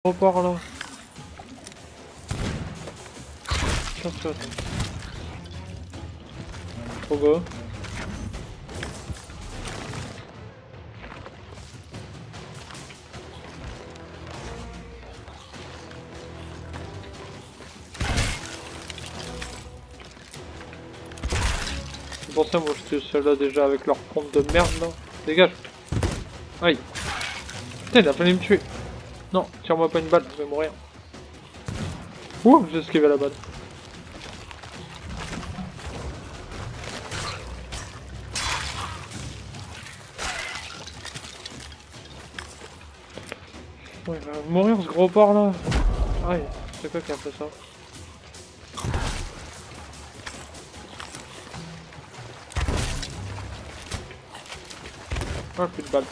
Repars là. Cherche-toi, attends. Trop beau. C'est pour ça moi j'étais seul là déjà avec leur pompe de merde là. Dégage. Aïe. Putain il a failli me tuer. Non, tire-moi pas une balle, je vais mourir. Ouh, j'ai esquivé la balle. Ouais, il va mourir ce gros porc là. Aïe, c'est quoi qui a fait ça? Ah, plus de balles.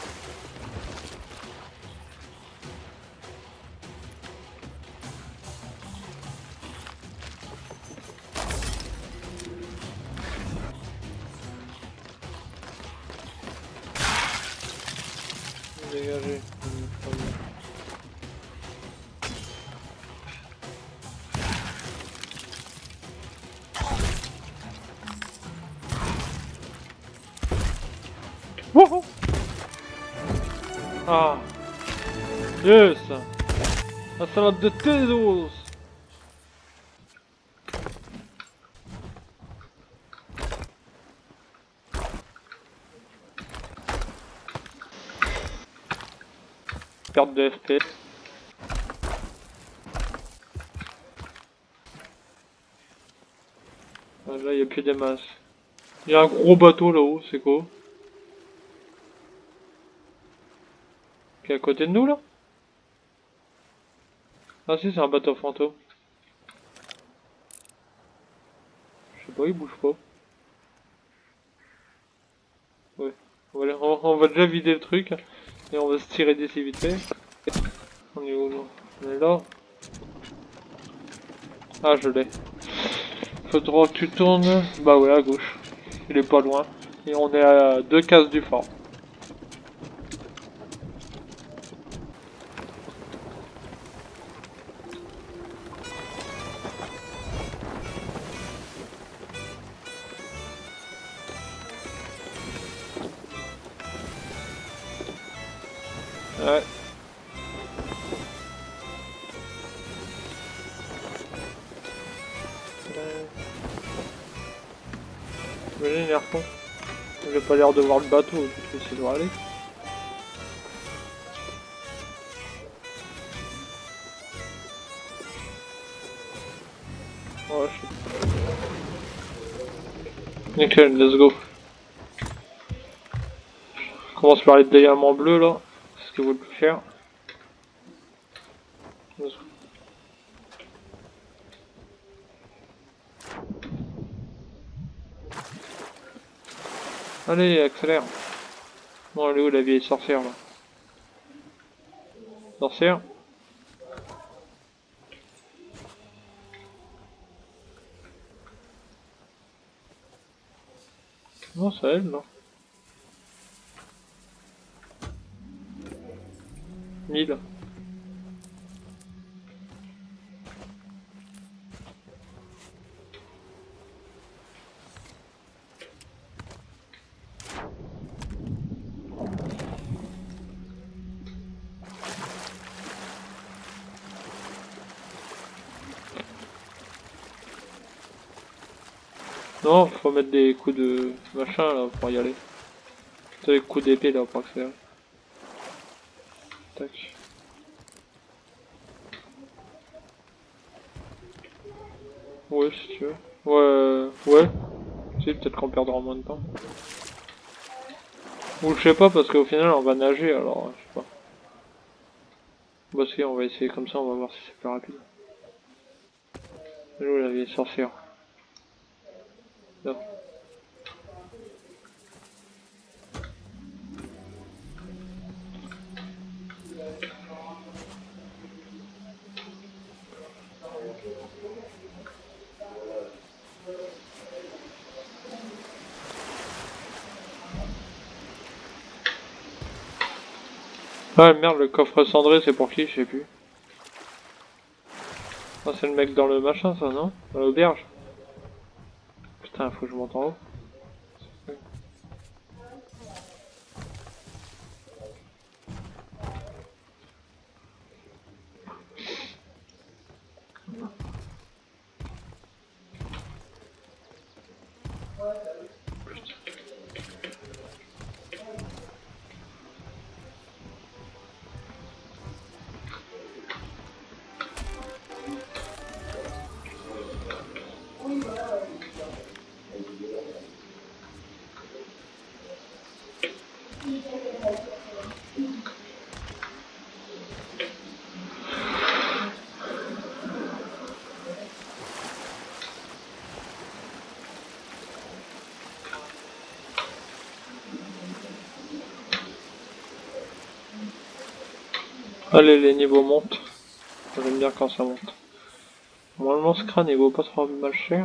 Dégagé. Wouhou! Ah! Yes! La salade de Tezos! Perte de FPS. Ah, là, il n'y a plus des masses. Il y a un gros bateau là-haut, c'est quoi? Qui est à côté de nous là? Ah si, c'est un bateau fantôme. Je sais pas, il bouge pas. Ouais. On va déjà vider le truc. Et on va se tirer d'ici vite fait. On est où là? On est là. Ah, je l'ai. Faudra que tu tournes. Bah ouais, à gauche. Il est pas loin. Et on est à 2 cases du fort. Ouais. Imagine les harpons. J'ai pas l'air de voir le bateau, du coup ça doit aller. Ouais, je sais. Nickel, let's go. On commence par les diamants bleus là. C'est ce qu'il vaut le plus cher. Allez, accélère. Bon, elle est où la vieille sorcière là? Sorcière? Non, c'est elle, non. 1000. Non, faut mettre des coups de machin là pour y aller. T'as des coups d'épée là pour accélérer. Tac. Ouais, si tu veux. Ouais. Si, peut-être qu'on perdra moins de temps. Ou je sais pas, parce qu'au final on va nager alors, je sais pas. Bah si, on va essayer comme ça, on va voir si c'est plus rapide. Elle est où la vieille sorcière? Là. Ah merde, le coffre cendré c'est pour qui? Je sais plus. Ah, c'est le mec dans le machin, ça, non? Dans l'auberge. Putain, faut que je monte en haut. Allez, les niveaux montent. J'aime bien quand ça monte. Normalement, ce crâne il vaut pas trop mal cher.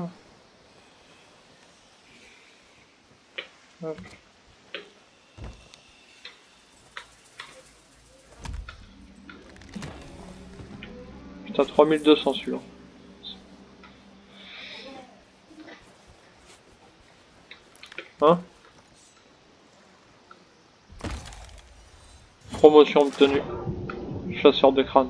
Hop. Putain, 3200 celui-là. Hein? Promotion obtenue. Chasseur de crâne.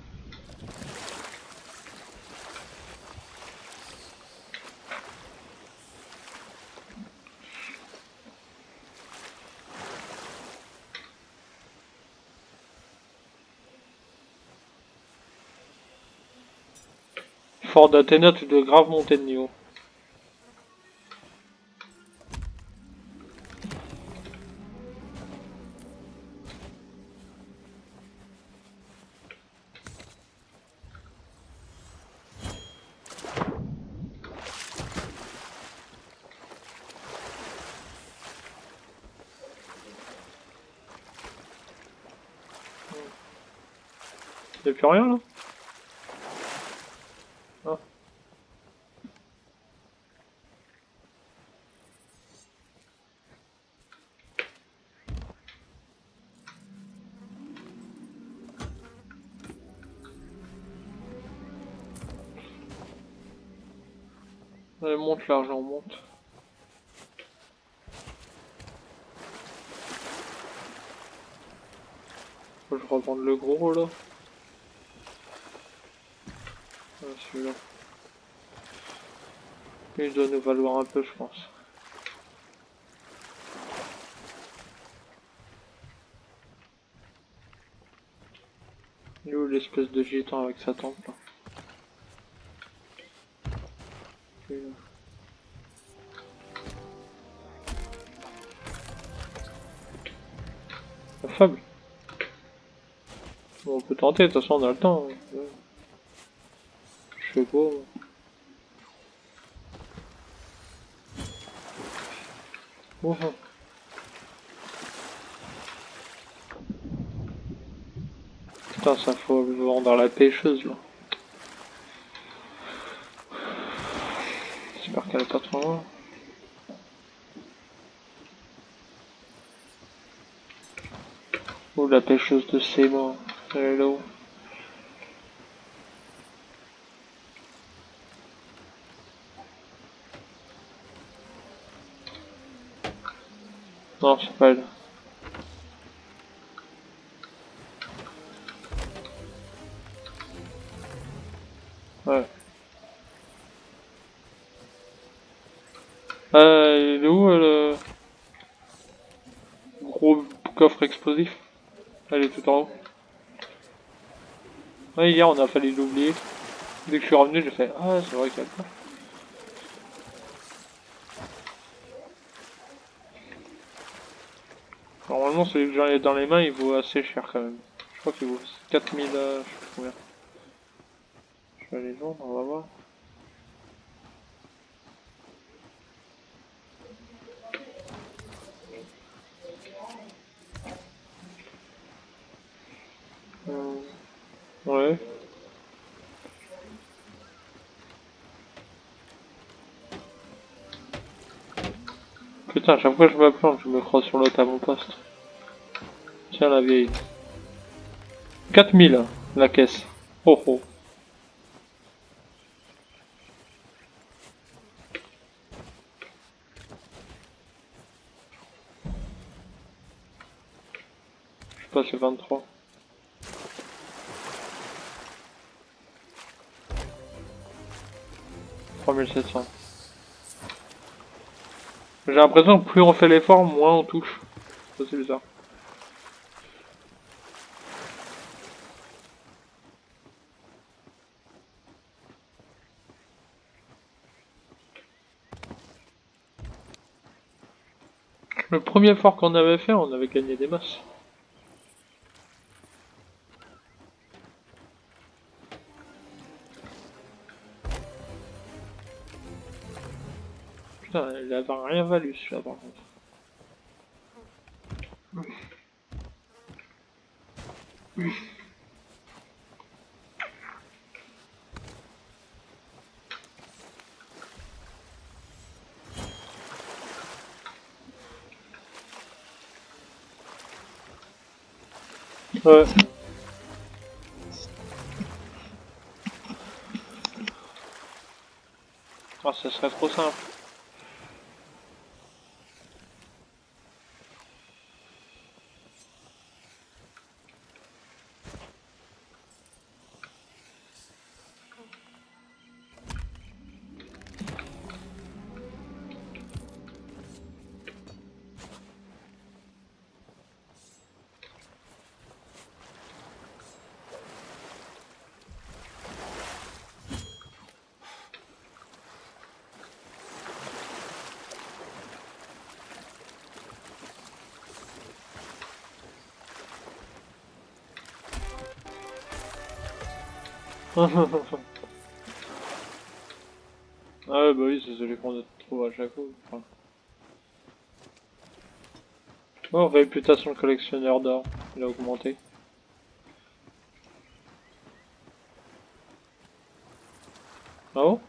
Fort d'Athéna, tu dois grave monter de niveau. Y'a plus rien là? Ah. Allez, monte l'argent, monte. Faut que je revende le gros là. Ah, celui-là. Il doit nous valoir un peu, je pense. Il est où l'espèce de gitan avec sa tente là? La fable. Bon, on peut tenter, de toute façon on a le temps. Je sais pas. Bon. Putain, ça faut le vendre à la pêcheuse là. J'espère qu'elle est pas trop loin. Ou la pêcheuse de Séma. Elle est là-haut. Non, c'est pas elle. Ouais. Il est où le gros coffre explosif? Elle est tout en haut. Ouais, hier on a failli l'oublier. Dès que je suis revenu, j'ai fait ah, c'est vrai qu'elle est pas. Normalement, celui que j'en ai dans les mains, il vaut assez cher quand même. Je crois qu'il vaut 4000, je sais plus combien. Je vais aller vendre, on va voir. Ouais. Putain, à chaque fois que je me plante, je me crois sur l'autre à mon poste. Tiens la vieille. 4000, la caisse. Oh oh. passer 23. « 3700. J'ai l'impression que plus on fait l'effort, moins on touche. Ça c'est bizarre. Le premier effort qu'on avait fait, on avait gagné des masses. Putain, il avait rien valu celui-là par contre. Ouais. Ah, ça serait trop simple. Ah ouais, bah oui, c'est celui qu'on trouve à chaque fois. Enfin. Oh, réputation de collectionneur d'or, il a augmenté. Ah bon?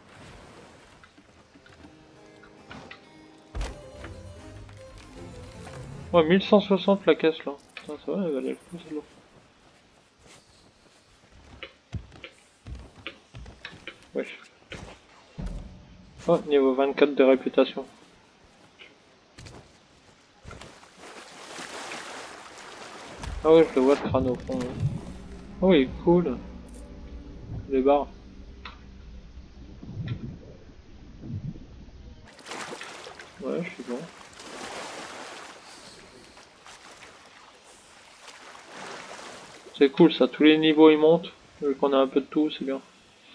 Ouais, 1160 la caisse là. Putain, ça va, elle valait le coup celle-là. Wesh. Oh, niveau 24 de réputation. Ah ouais, je le vois le crâne au fond. Ouais. Oh, il est cool. Les barres. Ouais, je suis bon. C'est cool ça, tous les niveaux ils montent. Vu qu'on a un peu de tout, c'est bien.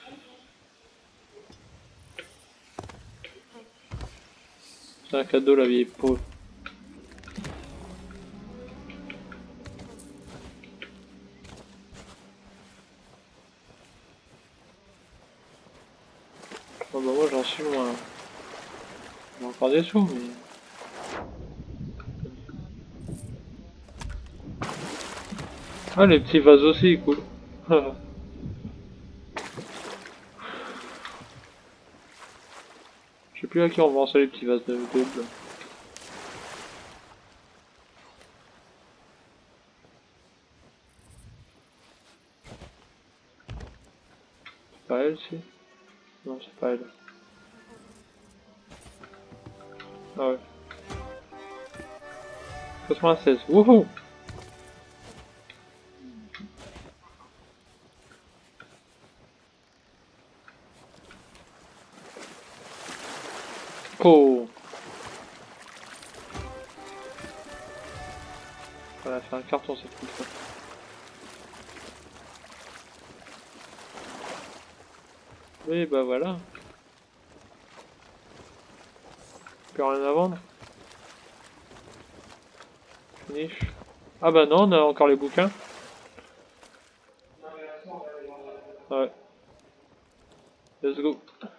C'est un cadeau la vieille peau. Oh, bah moi j'en suis loin. J'ai encore des sous, mais... Ah, les petits vases aussi, cool. Je sais plus à qui on vend ça, les petits vases de double. C'est pas elle, si? Non, c'est pas elle. Ah ouais. 96, wouhou! Oh! Voilà, c'est un carton cette fois. Oui, bah voilà. Plus rien à vendre. Finish. Ah bah non, on a encore les bouquins. Ouais. Let's go.